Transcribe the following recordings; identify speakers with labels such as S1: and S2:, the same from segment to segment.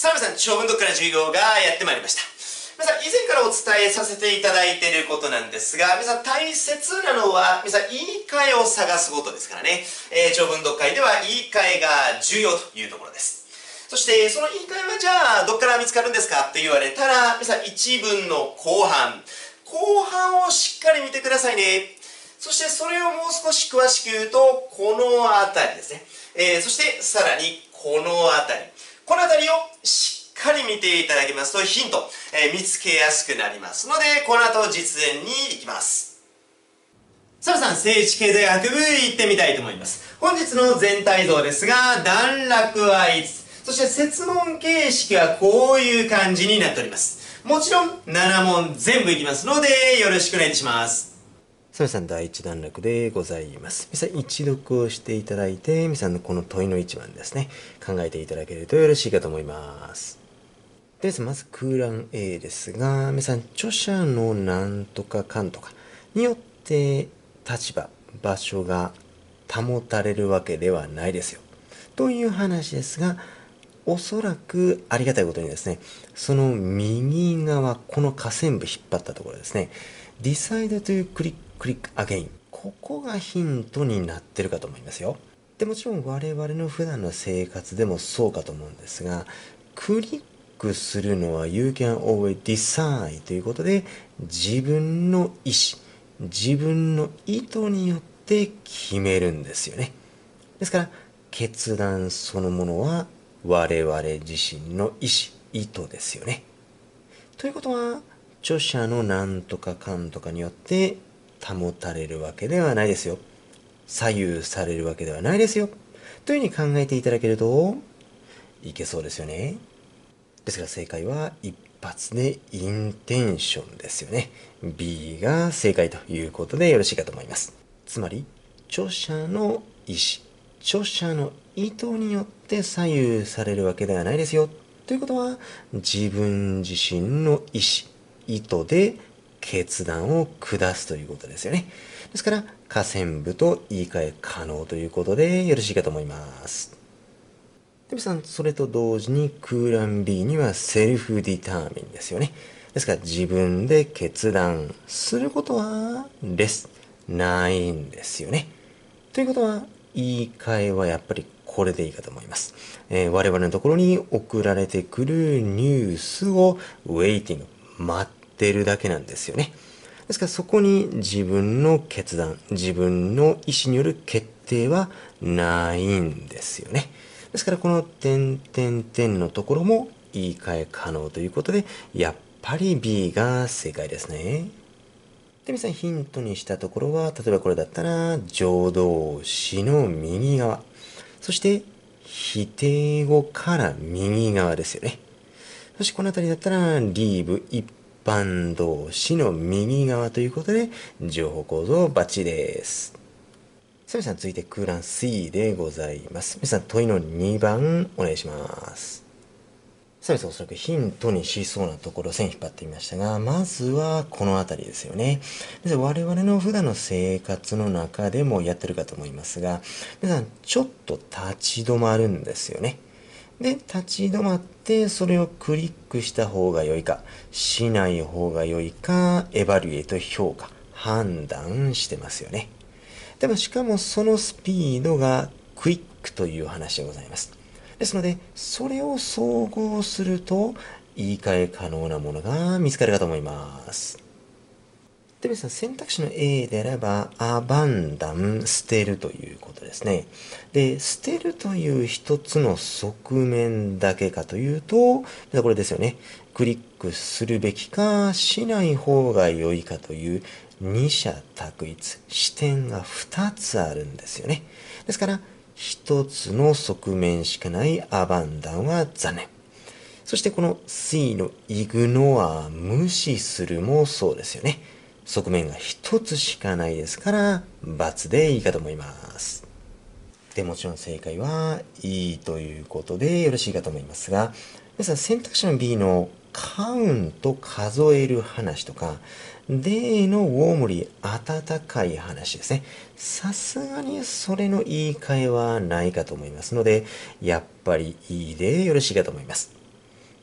S1: さあ皆さん、長文読解の授業がやってまいりました。皆さん、以前からお伝えさせていただいていることなんですが、皆さん大切なのは、皆さん言い換えを探すことですからね。長文読解では言い換えが重要というところです。そして、その言い換えはじゃあ、どっから見つかるんですかって言われたら、皆さん一文の後半をしっかり見てくださいね。そしてそれをもう少し詳しく言うと、この辺りですね。そしてさらにこの辺りをしっかり見ていただきますとヒント、見つけやすくなりますので、この後実演に行きます。さあ皆さん、政治経済学部行ってみたいと思います。本日の全体像ですが、段落は5つ。そして設問形式はこういう感じになっております。もちろん7問全部いきますので、よろしくお願いします。
S2: さあ皆さん、第一段落でございます。皆さん、一読をしていただいて、皆さんのこの問いの一番ですね、考えていただけるとよろしいかと思います。でまず空欄 A ですが、皆さん、著者のなんとかかんとかによって立場、場所が保たれるわけではないですよ。という話ですが、おそらくありがたいことにですね、その右側、この下線部引っ張ったところですね、Decide to click again。ここがヒントになってるかと思いますよ。で、もちろん我々の普段の生活でもそうかと思うんですが、クリックするのは You can always decide ということで、自分の意思、自分の意図によって決めるんですよね。ですから、決断そのものは我々自身の意思、意図ですよね。ということは、著者のなんとかかんとかによって保たれるわけではないですよ。左右されるわけではないですよ。というふうに考えていただけるといけそうですよね。ですから正解は一発でインテンションですよね。B が正解ということでよろしいかと思います。つまり、著者の意思、著者の意図によって左右されるわけではないですよ。ということは、自分自身の意思、意図で決断を下すということですよね。ですから、下線部と言い換え可能ということでよろしいかと思います。で皆さん、それと同時に空欄 B にはセルフディターミンですよね。ですから自分で決断することはないんですよね。ということは、言い換えはやっぱりこれでいいかと思います。我々のところに送られてくるニュースをウェイティング、待ってるだけなんですよね。ですからそこに自分の決断、自分の意思による決定はないんですよね。ですからこの点々点のところも言い換え可能ということで、やっぱり B が正解ですね。で、皆さんヒントにしたところは、例えばこれだったら、助動詞の右側。そして、否定語から右側ですよね。そしてこの辺りだったら、leave 一般動詞の右側ということで、情報構造バッチリです。さあ皆さん、続いて空欄 C でございます。皆さん、問いの2番お願いします。さあ皆さん、おそらくヒントにしそうなところ線引っ張ってみましたが、まずはこの辺りですよね。我々の普段の生活の中でもやってるかと思いますが、皆さんちょっと立ち止まるんですよね。で、立ち止まってそれをクリックした方が良いか、しない方が良いか、エバリュエート評価、判断してますよね。でもしかもそのスピードがクイックという話でございます。ですので、それを総合すると、言い換え可能なものが見つかるかと思います。で、皆さん、選択肢の A であれば、アバンダン、捨てるということですね。で、捨てるという一つの側面だけかというと、これですよね。クリックするべきか、しない方が良いかという二者択一、視点が2つあるんですよね。ですから、一つの側面しかないアバンダンは残念。そしてこの C のイグノア、無視するもそうですよね。側面が一つしかないですから、×でいいかと思います。で、もちろん正解はいいということでよろしいかと思いますが、皆さん選択肢の B のカウント数える話とか、例のウォームリー温かい話ですね。さすがにそれの言い換えはないかと思いますので、やっぱりいいでよろしいかと思います。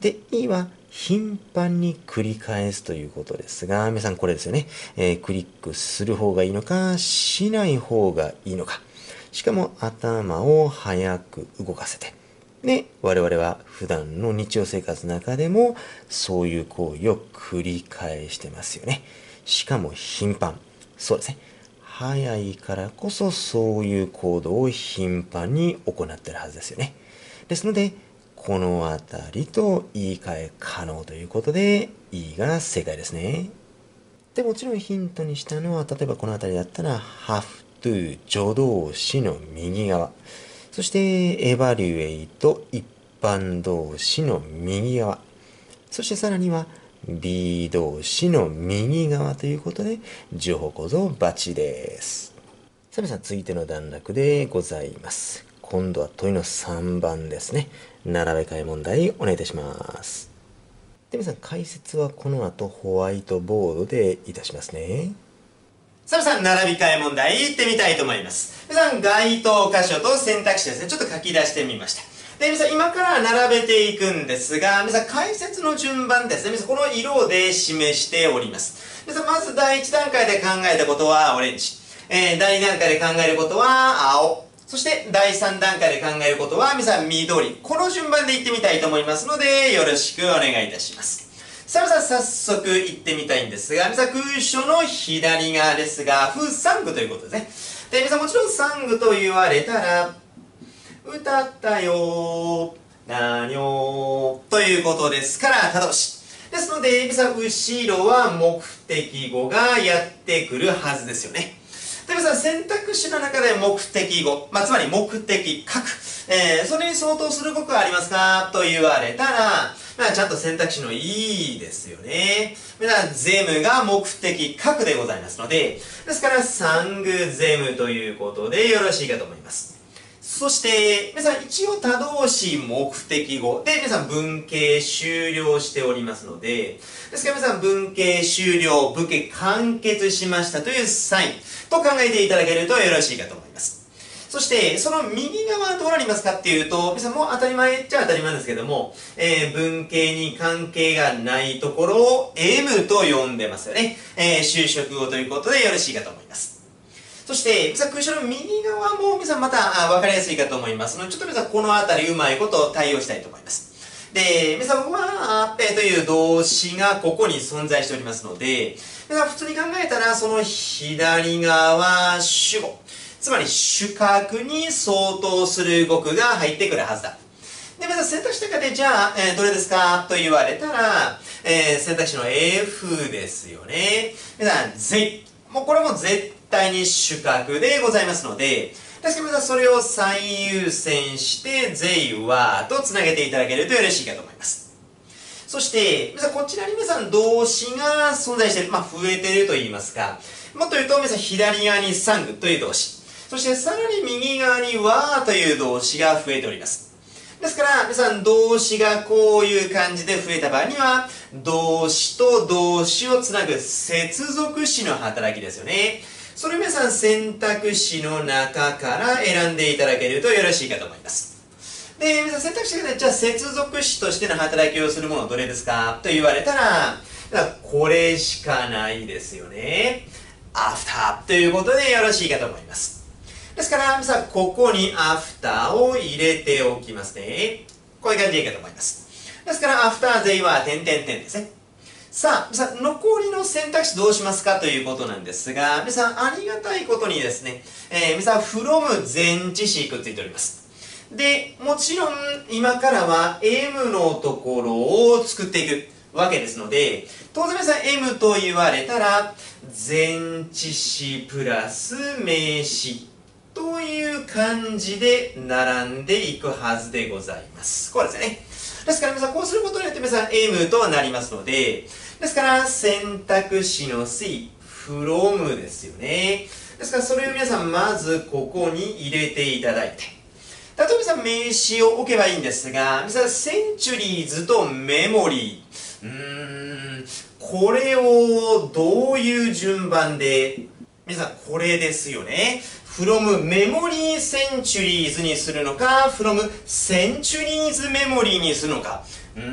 S2: で、いは頻繁に繰り返すということですが、皆さんこれですよね。クリックする方がいいのか、しない方がいいのか。しかも頭を早く動かせて。で、我々は普段の日常生活の中でもそういう行為を繰り返してますよね。しかも頻繁。そうですね。早いからこそそういう行動を頻繁に行っているはずですよね。ですので、このあたりと言い換え可能ということで、E が正解ですね。で、もちろんヒントにしたのは、例えばこのあたりだったら、have to 助動詞の右側。そして、evaluate 一般動詞の右側。そしてさらには、be 動詞の右側ということで、情報構造バッチリです。さあ皆さん、続いての段落でございます。今度は問いの3番ですね。並べ替え問題お願いいたします。で、皆さん解説はこの後ホワイトボードでいたしますね。
S1: さあ皆さん、並び替え問題いってみたいと思います。皆さん、該当箇所と選択肢ですね、ちょっと書き出してみました。で、皆さん、今から並べていくんですが、皆さん、解説の順番ですね、皆さん、この色で示しております。皆さん、まず第1段階で考えたことはオレンジ。第2段階で考えることは青。そして第3段階で考えることは皆さん緑。この順番でいってみたいと思いますので、よろしくお願いいたします。さあ皆さん早速いってみたいんですが、皆さん空所の左側ですが、風三具ということですね。で、皆さんもちろん三具と言われたら、歌ったよー、なにょーということですから、他動詞。ですので、皆さん後ろは目的語がやってくるはずですよね。で、皆さん選択肢の中で目的語、つまり目的書く。それに相当する語がありますかと言われたら、ちゃんと選択肢のいいですよね。皆さん、ゼムが目的書くでございますので、ですから、三具ゼムということでよろしいかと思います。そして、皆さん一応他動詞目的語で皆さん文形終了しておりますので、ですから皆さん文形終了、文形完結しましたというサインと考えていただけるとよろしいかと思います。そして、その右側はどうなりますかっていうと、皆さんもう当たり前っちゃ当たり前ですけども、文形に関係がないところを M と呼んでますよね。修飾語ということでよろしいかと思います。そして、皆さん、空所の右側も皆さんまた分かりやすいかと思いますので、ちょっと皆さんこのあたりうまいこと対応したいと思います。で、皆さん、わーってという動詞がここに存在しておりますので、皆さん普通に考えたら、その左側は主語。つまり主格に相当する語句が入ってくるはずだ。で、皆さん選択肢の中で、じゃあ、どれですかと言われたら、選択肢の F ですよね。皆さん、もうこれも絶対に主格でございますので、確かに皆さんそれを最優先して、theyはとつなげていただけるとよろしいかと思います。そして、皆さんこちらに皆さん動詞が存在している、増えていると言いますか、もっと言うと皆さん左側に sang という動詞、そしてさらに右側に were という動詞が増えております。ですから、皆さん動詞がこういう感じで増えた場合には、動詞と動詞をつなぐ接続詞の働きですよね。それを皆さん選択肢の中から選んでいただけるとよろしいかと思います。で、皆さん選択肢がね、じゃあ接続詞としての働きをするものどれですかと言われたら、これしかないですよね。after ということでよろしいかと思います。ですから、皆さんここに after を入れておきますね。こういう感じでいいかと思います。ですから、after they は点々点ですね。さあ、皆さん、残りの選択肢どうしますかということなんですが、皆さん、ありがたいことにですね、皆さん、from 前置詞くっついております。で、もちろん、今からは M のところを作っていくわけですので、当然皆さん、M と言われたら、前置詞プラス名詞という感じで並んでいくはずでございます。こうですね。ですから皆さん、こうすることによって皆さん M となりますので、ですから選択肢の C、from ですよね。ですからそれを皆さんまずここに入れていただいて、例えば皆さん名詞を置けばいいんですが、皆さんセンチュリーズとメモリー、これをどういう順番で、皆さんこれですよね。 from memory centuries にするのか、from centuries memory にするのか。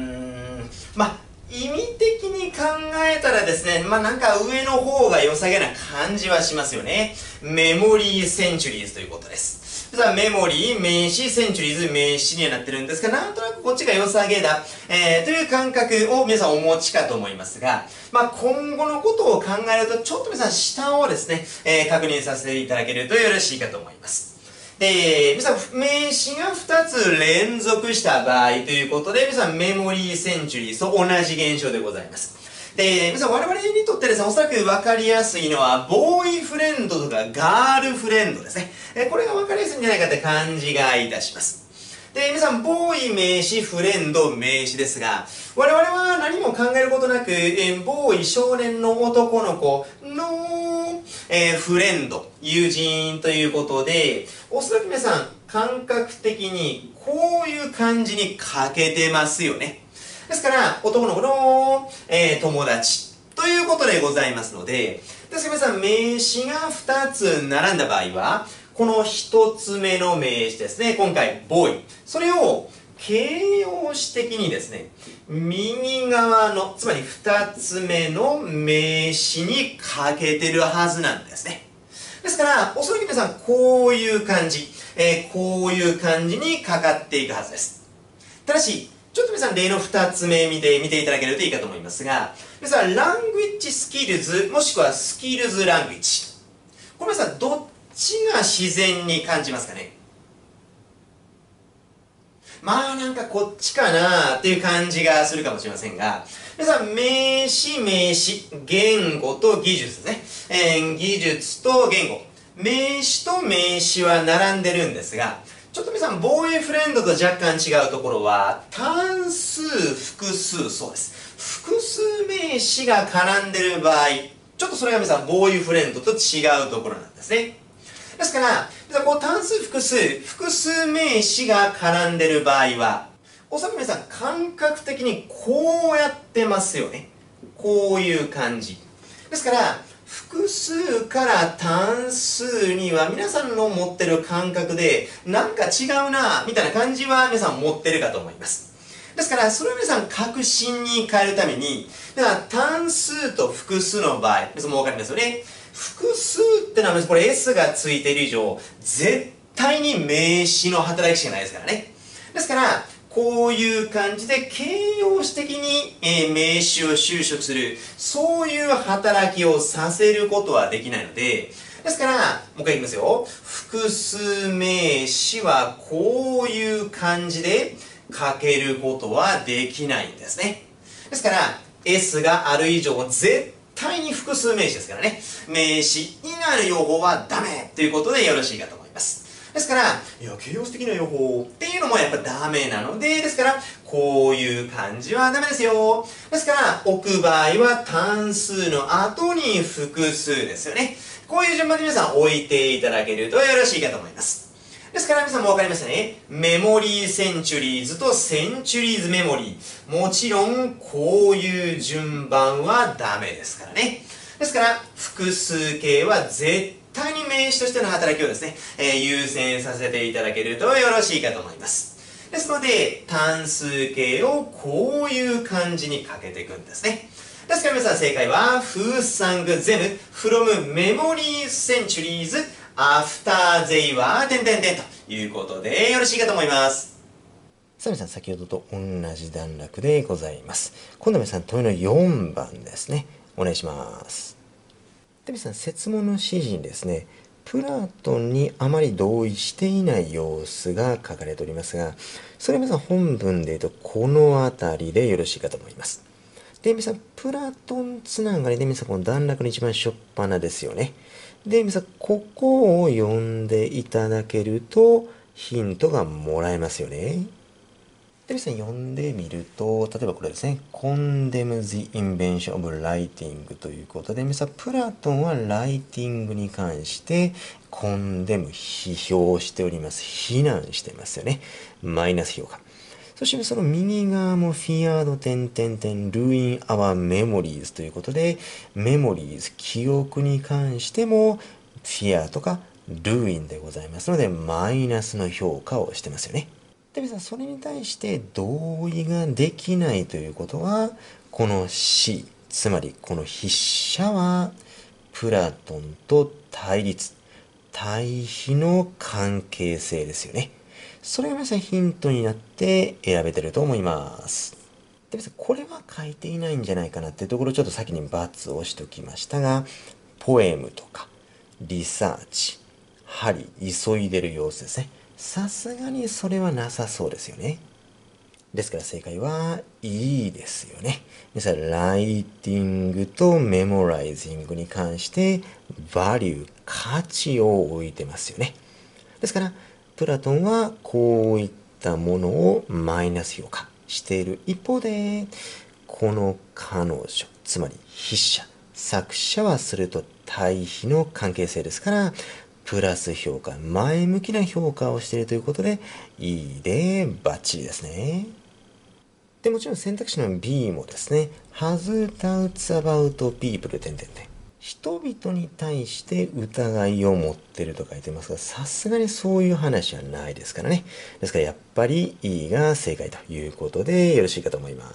S1: 意味的に考えたらですね、なんか上の方が良さげな感じはしますよね。メモリーセンチュリーズということです。さあ、メモリー、名詞、センチュリーズ、名詞にはなってるんですが、なんとなくこっちが良さげだ、という感覚を皆さんお持ちかと思いますが、今後のことを考えると、ちょっと皆さん下をですね、確認させていただけるとよろしいかと思います。で、皆さん、名詞が2つ連続した場合ということで、皆さん、メモリーセンチュリーと同じ現象でございます。で、皆さん、我々にとってですね、おそらく分かりやすいのは、ボーイフレンドとかガールフレンドですね。これが分かりやすいんじゃないかって感じがいたします。で、皆さん、ボーイ名詞、フレンド名詞ですが、我々は何も考えることなく、ボーイ少年の男の子の、フレンド、友人ということで、おそらく皆さん、感覚的にこういう感じに欠けてますよね。ですから、男の子の、友達ということでございますので、ですから皆さん、名詞が2つ並んだ場合は、この1つ目の名詞ですね、今回、ボーイ。それを形容詞的にですね、右側の、つまり2つ目の名詞に欠けてるはずなんですね。ですから、おそらく皆さん、こういう感じ、こういう感じにかかっていくはずです。ただし、ちょっと皆さん例の2つ目見ていただけるといいかと思いますが、皆さん、ラングイッジスキルズ、もしくはスキルズラングイッジ。これ皆さん、どっちが自然に感じますかね？なんかこっちかなっていう感じがするかもしれませんが、皆さん、名詞、名詞、言語と技術ですね。技術と言語。名詞と名詞は並んでるんですが、ちょっと皆さん、ボーイフレンドと若干違うところは、単数、複数、そうです。複数名詞が絡んでる場合、ちょっとそれが皆さん、ボーイフレンドと違うところなんですね。ですから、単数、複数名詞が絡んでる場合は、おそらく皆さん、感覚的にこうやってますよね。こういう感じ。ですから、複数から単数には皆さんの持ってる感覚でなんか違うなみたいな感じは皆さん持ってるかと思います。ですからそれを皆さん確信に変えるために単数と複数の場合皆さんも分かりますよね。複数ってのはこれ S がついている以上絶対に名詞の働きしかないですからね。ですからこういう感じで形容詞的に、名詞を修飾する、そういう働きをさせることはできないので、ですから、もう一回いきますよ。複数名詞はこういう感じで書けることはできないんですね。ですから、S がある以上、絶対に複数名詞ですからね。名詞以外の用法はダメということでよろしいかと思います。ですから、形容詞的な用法っていうのもやっぱダメなので、ですから、こういう感じはダメですよ。ですから、置く場合は単数の後に複数ですよね。こういう順番で皆さん置いていただけるとよろしいかと思います。ですから皆さんも分かりましたね。メモリーセンチュリーズとセンチュリーズメモリー。もちろん、こういう順番はダメですからね。ですから、複数形は絶対に名詞としての働きをですね、優先させていただけるとよろしいかと思います。ですので、単数形をこういう感じにかけていくんですね。ですから皆さん正解は、Who sang them from memory centuries after they were ということでよろしいかと思います。
S2: さあ皆さん、先ほどと同じ段落でございます。今度は皆さん、問いの4番ですね。お願いします。で、皆さん、設問の指示にですね、プラトンにあまり同意していない様子が書かれておりますが、それは皆さん本文で言うとこの辺りでよろしいかと思います。で、皆さん、プラトンつながりで皆さん、この段落の一番初っ端ですよね。で、皆さん、ここを読んでいただけるとヒントがもらえますよね。で、皆さん読んでみると、例えばこれですね、condemn the invention of writing ということで、皆さん、プラトンはライティングに関して、condemn 批評しております。非難してますよね。マイナス評価。そしてその右側も feared ruin our memories ということで、memories 記憶に関しても fear とか ruin でございますので、マイナスの評価をしてますよね。で、皆さん、それに対して同意ができないということは、この C、つまりこの筆者は、プラトンと対立、対比の関係性ですよね。それが皆さんヒントになって選べてると思います。で、皆さん、これは書いていないんじゃないかなっていうところをちょっと先に×を押しておきましたが、ポエムとか、リサーチ、針、急いでる様子ですね。さすがにそれはなさそうですよね。ですから正解は E ですよね。皆さん、ライティングとメモライジングに関してバリュー、価値を置いてますよね。ですから、プラトンはこういったものをマイナス評価している一方で、この彼女、つまり筆者、作者はそれと対比の関係性ですから、プラス評価、前向きな評価をしているということで、いいでバッチリですね。で、もちろん選択肢の B もですね、has doubts about people 人々に対して疑いを持ってると書いてますが、さすがにそういう話はないですからね。ですからやっぱり E が正解ということでよろしいかと思います。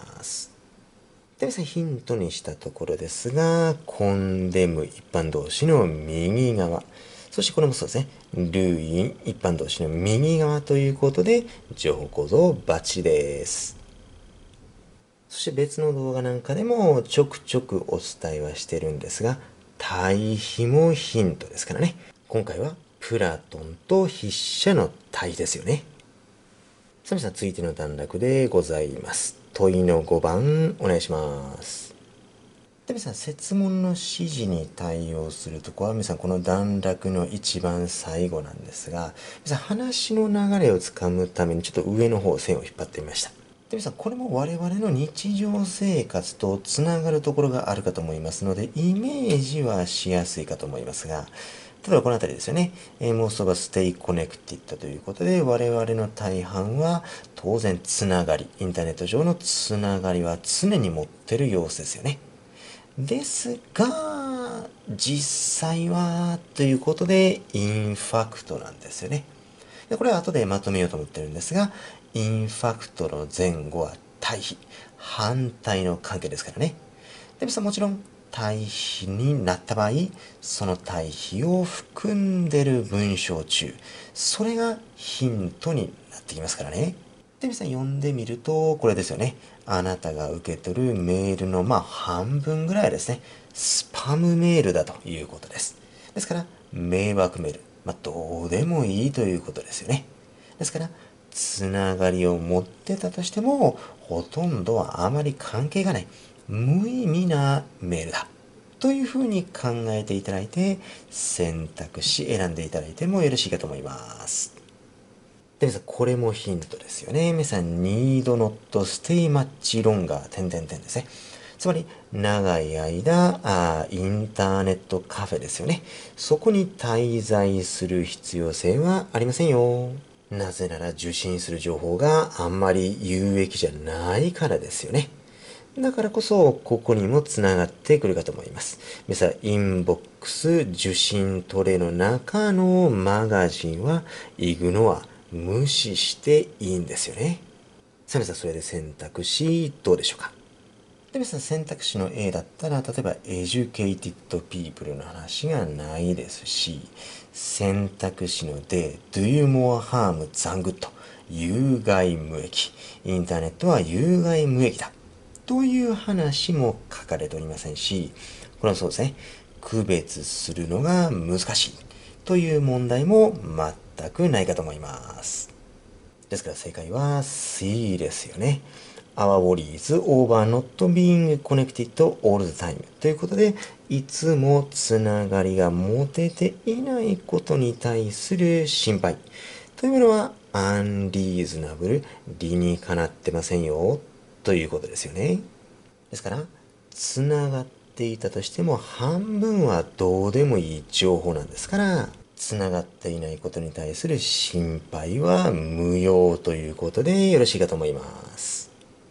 S2: で、皆さんヒントにしたところですが、コンデム一般動詞の右側。そしてこれもそうですね。ルイン一般動詞の右側ということで、情報構造バッチリです。そして別の動画なんかでもちょくちょくお伝えはしてるんですが、対比もヒントですからね。今回はプラトンと筆者の対比ですよね。さあ皆さん、続いての段落でございます。問いの5番お願いします。で、皆さん、設問の指示に対応するところは皆さんこの段落の一番最後なんですが、皆さん話の流れをつかむためにちょっと上の方線を引っ張ってみました。で、皆さん、これも我々の日常生活とつながるところがあるかと思いますので、イメージはしやすいかと思いますが、例えばこの辺りですよね。most of us stay connected ということで、我々の大半は当然つながり、インターネット上のつながりは常に持ってる様子ですよね。ですが、実際はということで、インファクトなんですよね。で、これは後でまとめようと思ってるんですが、インファクトの前後は対比、反対の関係ですからね。で、もちろん対比になった場合、その対比を含んでる文章中、それがヒントになってきますからね。で、皆さん読んでみると、これですよね。あなたが受け取るメールの半分ぐらいですね。スパムメールだということです。ですから、迷惑メール。どうでもいいということですよね。ですから、つながりを持ってたとしても、ほとんどはあまり関係がない。無意味なメールだ。というふうに考えていただいて、選択肢選んでいただいてもよろしいかと思います。で、皆さん、これもヒントですよね。皆さん、need not stay much longer ですね。つまり、長い間、インターネットカフェですよね。そこに滞在する必要性はありませんよ。なぜなら受信する情報があんまり有益じゃないからですよね。だからこそ、ここにもつながってくるかと思います。皆さん、インボックス受信トレの中のマガジンは、イグノア、無視していいんですよね。さあ皆さん、それで選択肢どうでしょうか。で、皆さん、選択肢の A だったら、例えば educated people の話がないですし、選択肢の D、do you more harm than good、有害無益。インターネットは有害無益だ。という話も書かれておりませんし、これはそうですね、区別するのが難しいという問題も全くないかと思います。ですから正解は C ですよね。Our worries over not being connected all the time ということで、いつもつながりが持てていないことに対する心配というものはunreasonable、理にかなってませんよということですよね。ですから、つながっていたとしても半分はどうでもいい情報なんですから、つながっていないことに対する心配は無用ということでよろしいかと思います。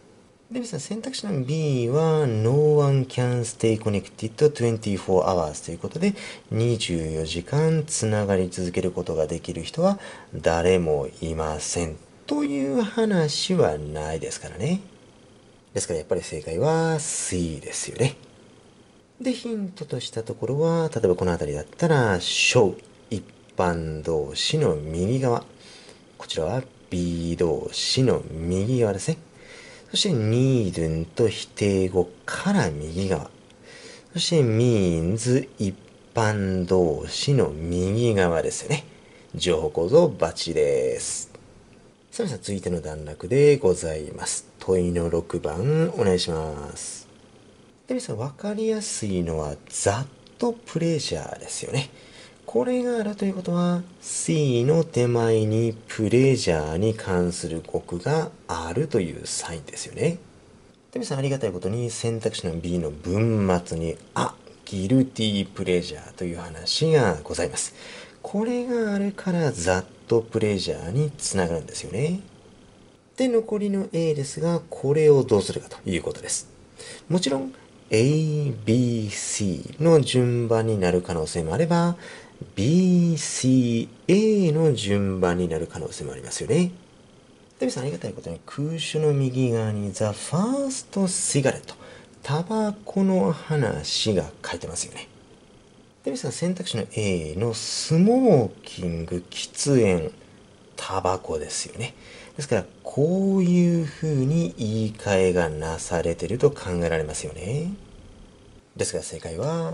S2: で、皆さん選択肢の B は No one can stay connected 24 hours ということで、24時間つながり続けることができる人は誰もいませんという話はないですからね。ですからやっぱり正解は C ですよね。で、ヒントとしたところは、例えばこの辺りだったら show 一般動詞の右側、こちらは B 動詞の右側ですね。そして need と否定語から右側。そして means 一般動詞の右側ですよね。情報構造バッチリです。さあ、続いての段落でございます。問いの6番お願いします。で、皆さん分かりやすいのはざっとプレジャーですよね。これがあるということは C の手前にプレジャーに関する語句があるというサインですよね。で、皆さんありがたいことに選択肢の B の文末にギルティープレジャーという話がございます。これがあるからざっとプレジャーにつながるんですよね。で、残りの A ですが、これをどうするかということです。もちろん A、B、C の順番になる可能性もあればB、C、A の順番になる可能性もありますよね。で、皆さんありがたいことに空種の右側に The First Cigarette タバコの話が書いてますよね。で、皆さん選択肢の A のスモーキング、喫煙、タバコですよね。ですからこういう風に言い換えがなされていると考えられますよね。ですが正解は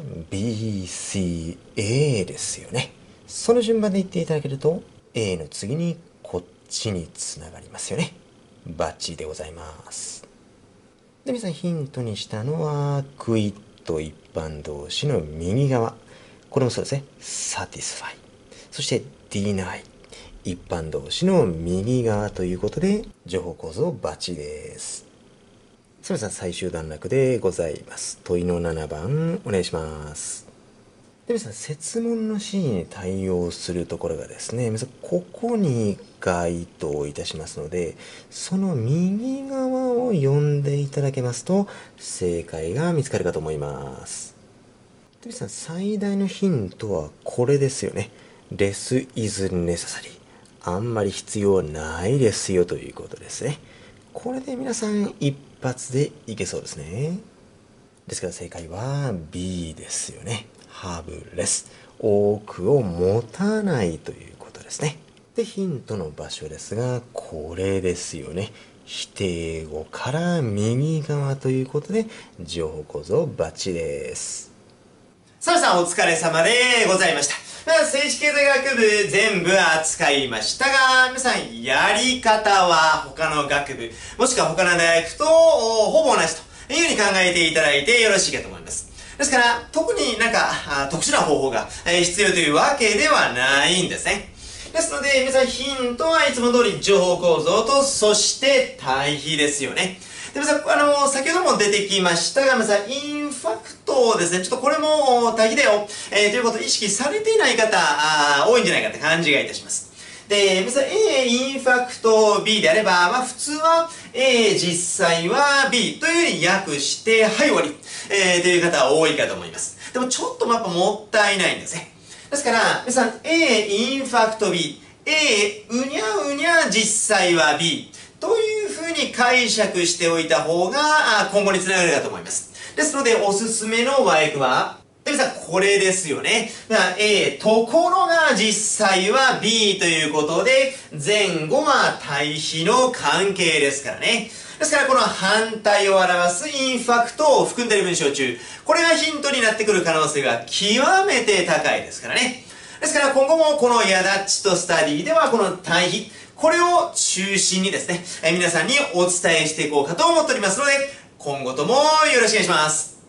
S2: B、C、A ですよね。その順番で言っていただけると A の次にこっちにつながりますよね。バッチリでございます。で、皆さんヒントにしたのはクイット一般動詞の右側。これもそうですね。satisfy。そして deny。一般動詞の右側ということで情報構造バッチリです。それでは最終段落でございます。問いの7番お願いします。で、皆さん説問の指示に対応するところがですね、皆さんここに該当いたしますので、その右側を読んでいただけますと正解が見つかるかと思います。で、皆さん最大のヒントはこれですよね。less is necessary。あんまり必要ないですよということですね。これで皆さん一発でいけそうですね。ですから正解は B ですよね。have less。多くを持たないということですね。で、ヒントの場所ですが、これですよね。否定語から右側ということで、情報構造バッチリです。
S1: さあ皆さんお疲れ様でございました。政治経済学部全部扱いましたが、皆さんやり方は他の学部、もしくは他の大学とほぼ同じというふうに考えていただいてよろしいかと思います。ですから、特に特殊な方法が必要というわけではないんですね。ですので、皆さんヒントはいつも通り情報構造と、そして対比ですよね。で、皆さん、先ほども出てきましたが、皆さん、インファクトですね。ちょっとこれも対比だよ、ということを意識されていない方、多いんじゃないかって感じがいたします。で、皆さん、A、インファクト B であれば、普通は A、実際は B というふうに訳して、はい、終わり、という方は多いかと思います。でも、ちょっとやっぱもったいないんですね。ですから、皆さん、A、インファクト B、A、うにゃうにゃ、実際は B、というふうに解釈しておいた方が今後につながるかと思います。ですのでおすすめの和訳は、皆さんこれですよね。A、ところが実際は B ということで、前後は対比の関係ですからね。ですからこの反対を表すインファクトを含んでいる文章中、これがヒントになってくる可能性が極めて高いですからね。ですから今後もこのヤダッチとスタディではこの対比、これを中心にですね、皆さんにお伝えしていこうかと思っておりますので、今後ともよろしくお願いします。